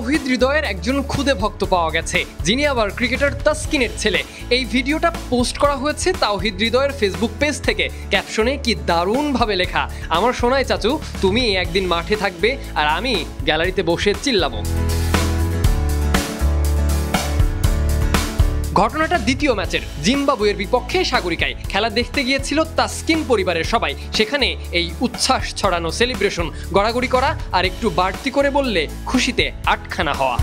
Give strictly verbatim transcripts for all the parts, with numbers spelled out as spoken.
তাওহিদ হৃদয়ের একজন খুদে ভক্ত পাওয়া গেছে, যিনি আবার ক্রিকেটার তাসকিনের ছেলে। এই ভিডিওটা পোস্ট করা হয়েছে তাওহিদ হৃদয়ের ফেসবুক পেজ থেকে। ক্যাপশনে কি দারুণভাবে লেখা, আমার সোনাই চাচু, তুমি একদিন মাঠে থাকবে আর আমি গ্যালারিতে বসে চিল্লাবো। ঘটনাটা দ্বিতীয় ম্যাচের, জিম্বাবুয়ের বিপক্ষে সাগরিকায়। খেলা দেখতে গিয়েছিল তাসকিন পরিবারের সবাই। সেখানে এই উচ্ছ্বাস ছড়ানো সেলিব্রেশন, গড়াগড়ি করা আর একটু বাড়তি করে বললে খুশিতে আটখানা হওয়া।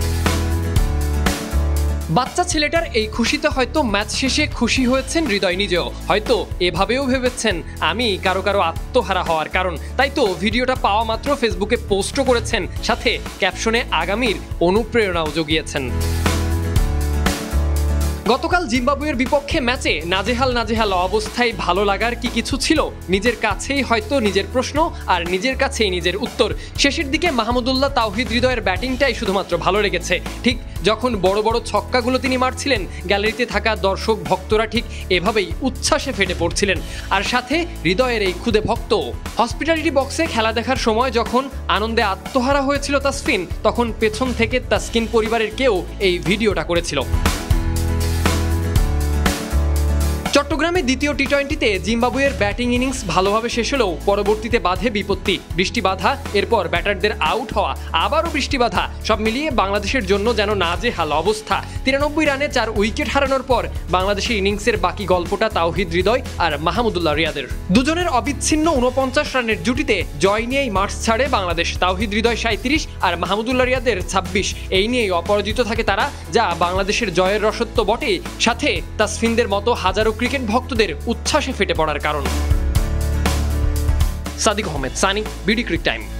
বাচ্চা ছেলেটার এই খুশিতে হয়তো ম্যাচ শেষে খুশি হয়েছেন হৃদয় নিজেও। হয়তো এভাবেও ভেবেছেন আমি কারো কারো আত্মহারা হওয়ার কারণ, তাই তো ভিডিওটা পাওয়া মাত্র ফেসবুকে পোস্টও করেছেন, সাথে ক্যাপশনে আগামীর অনুপ্রেরণাও জুগিয়েছেন। গতকাল জিম্বাবুয়ের বিপক্ষে ম্যাচে নাজেহাল নাজেহাল অবস্থায় ভালো লাগার কি কিছু ছিল? নিজের কাছেই হয়তো নিজের প্রশ্ন আর নিজের কাছেই নিজের উত্তর। শেষের দিকে মাহমুদুল্লাহ তাওহিদ হৃদয়ের ব্যাটিংটাই শুধুমাত্র ভালো লেগেছে। ঠিক যখন বড় বড় ছক্কাগুলো তিনি মারছিলেন, গ্যালারিতে থাকা দর্শক ভক্তরা ঠিক এভাবেই উচ্ছ্বাসে ফেটে পড়ছিলেন। আর সাথে হৃদয়ের এই খুদে ভক্ত। হসপিটালিটি বক্সে খেলা দেখার সময় যখন আনন্দে আত্মহারা হয়েছিল তাসফিন, তখন পেছন থেকে তাসকিন পরিবারের কেউ এই ভিডিওটা করেছিল। চট্টগ্রামে দ্বিতীয় টি টোয়েন্টিতে জিম্বাবুয়ের ব্যাটিং ইনিংস ভালোভাবে শেষ হলেও পরবর্তীতে বাধে বিপত্তি। বৃষ্টি বাধা, এরপর ব্যাটারদের আউট হওয়া, আবারও বৃষ্টি বাধা। সব মিলিয়ে বাংলাদেশের জন্য যেন নাজেহাল অবস্থা। তিরানব্বই রানে চার উইকেট হারানোর পর বাংলাদেশের ইনিংসের বাকি গল্পটা তাওহিদ হৃদয় আর মাহমুদুল্লাহ রিয়াদের। দুজনের অবিচ্ছিন্ন উনপঞ্চাশ রানের জুটিতে জয় নিয়েই মাঠ ছাড়ে বাংলাদেশ। তাওহিদ হৃদয় সাঁইত্রিশ আর মাহমুদুল্লাহ রিয়াদের ছাব্বিশ। এই নিয়েই অপরাজিত থাকে তারা, যা বাংলাদেশের জয়ের রসত্ব বটে, সাথে তাসফিনদের মতো হাজারো ক্রিকেট ভক্তদের উচ্ছ্বাসে ফেটে পড়ার কারণ। Sadiq Ahmed, Sunny, BD Cric time.